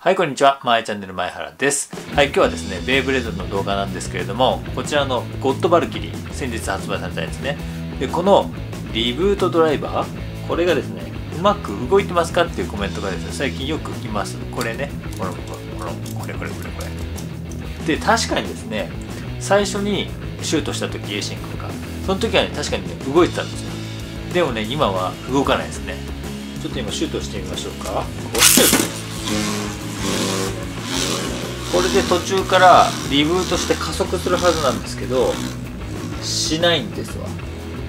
はい、こんにちは。まえチャンネル前原です。はい、今日はですね、ベイブレードの動画なんですけれども、こちらのゴッドバルキリー、先日発売されたやつね。で、このリブートドライバー、これがですね、うまく動いてますかっていうコメントがですね、最近よく来ます。これね、これ。で、確かにですね、最初にシュートした時、エイシン君が、その時はね、確かにね、動いてたんですよ。でもね、今は動かないですね。ちょっと今シュートしてみましょうか。これで途中からリブートして加速するはずなんですけど、しないんですわ。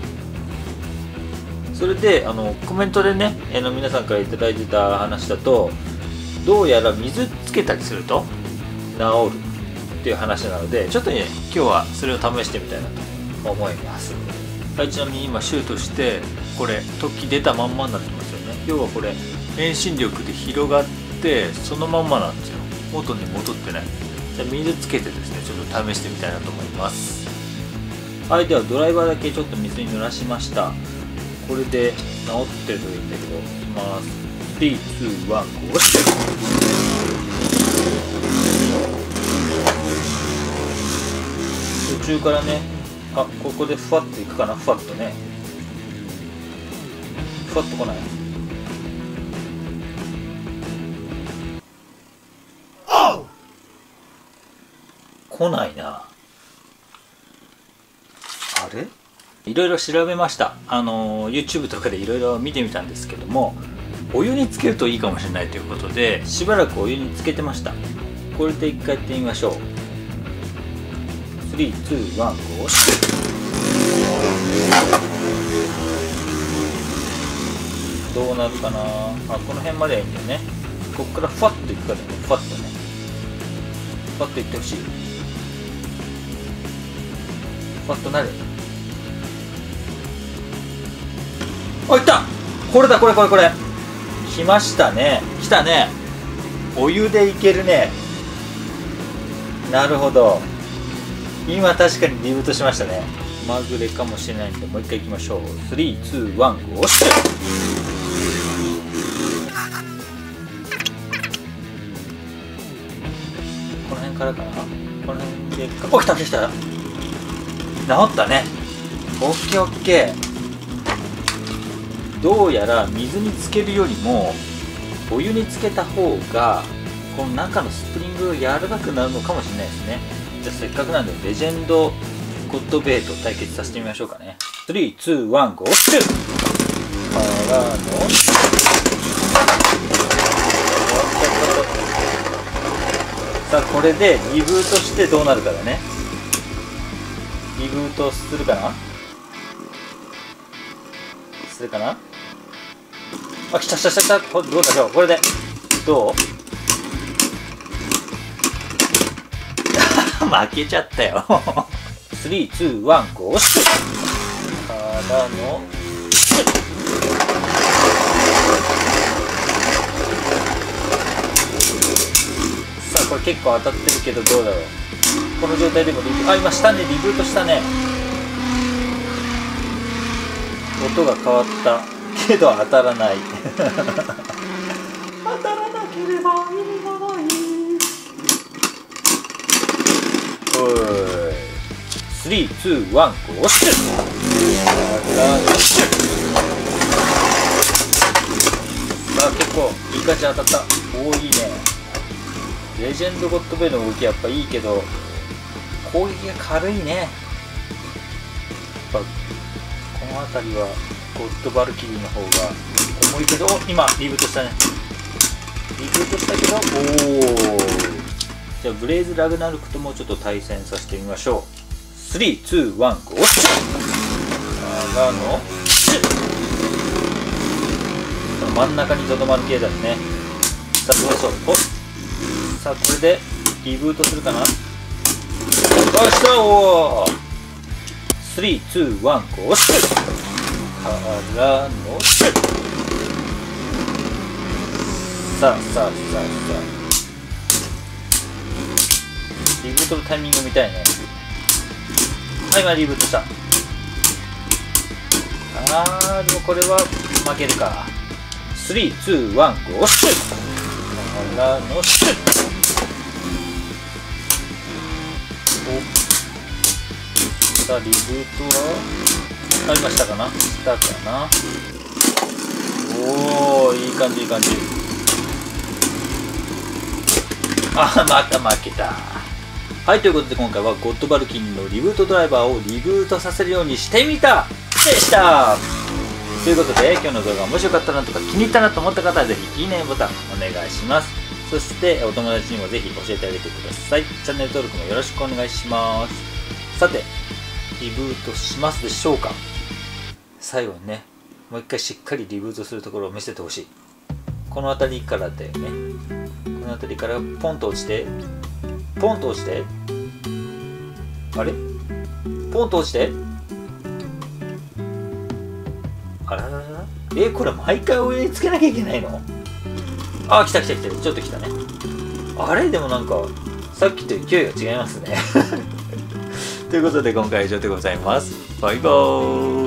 それでコメントでね、皆さんから頂いてた話だと、どうやら水つけたりすると治るっていう話なので、ちょっとね、今日はそれを試してみたいなと思います。はい、ちなみに今シュートして、これ突起出たまんまになってますよね。要はこれ遠心力で広がってそのまんまなんですよ。元に戻ってない。じゃあ水つけてですね、ちょっと試してみたいなと思います。はい、ではドライバーだけちょっと水に濡らしました。これで治ってるといいんだけど、いきます。3、2、1、ゴーして途中からね、ここでふわっといくかな。ふわっとね、ふわっと来ない。来ないな。あれ？いろいろ調べました。YouTube とかでいろいろ見てみたんですけども、お湯につけるといいかもしれないということで、しばらくお湯につけてました。これで一回やってみましょう。3、2、1、ゴーしてどうなるかな。この辺まではいいんだよね。ここからファッといくからね。ファッとね、ファッといってほしい。ファッとなる。いった。これだ、これ来ましたね。来たね。お湯でいけるね。なるほど。今確かにリブートしましたね。まぐれかもしれないんで、もう一回いきましょう。3、2、1、ゴーして。この辺からかな。この辺で来た。治ったね。オッケーオッケー。どうやら水につけるよりもお湯につけた方がこの中のスプリングが柔らかくなるのかもしれないですね。じゃあせっかくなんでレジェンドゴッドベイと対決させてみましょうかね。3、2、1、ゴーシュからのさあ、これでリブートしてどうなるかだね。リブートするかな。するかな。来た。どうだろう。これでどう負けちゃったよ。3、2、1、ゴーシュからのさあ、これ結構当たってるけどどうだろう。この状態でも今したね。リブートしたね。音が変わったけど当たらない。当たらなければ意味がない。おい、3、2、1、ゴーシュさあ、結構いい感じ当たった。いいね。レジェンドゴッドベイの動きやっぱいいけど、攻撃が軽いね。やっぱこの辺りはゴッドバルキリーの方が重いけど、今リブートしたね。リブートしたけど、じゃあブレイズラグナルクともちょっと対戦させてみましょう。3、2、1、ゴーシュからの真ん中にとどまる系だね。さあ、どうでしょう。さあ、これでリブートするかな。した。3、2、1、ゴーシュからのさあリブートのタイミングみたいね。はい、今リブートした。でもこれは負けるか。3、2、1、ゴーシュからのシュッ。お、さあリブートはありましたかな、したかな。おお、いい感じいい感じ。あ、また負けた。はい、ということで今回はゴッドバルキンのリブートドライバーをリブートさせるようにしてみたでした。ということで今日の動画面白かったなとか気に入ったなと思った方はぜひいいねボタンお願いします。そしてお友達にもぜひ教えてあげてください。チャンネル登録もよろしくお願いします。さて、リブートしますでしょうか。最後にね、もう一回しっかりリブートするところを見せてほしい。この辺りからだよね。この辺りからポンと落ちて、ポンと落ちて、あれポンと落ちて、あらららら、これ毎回上につけなきゃいけないの？あ、来た来た来た、ちょっと来たね。あれでもなんかさっきと勢いが違いますねということで今回は以上でございます。バイバーイ。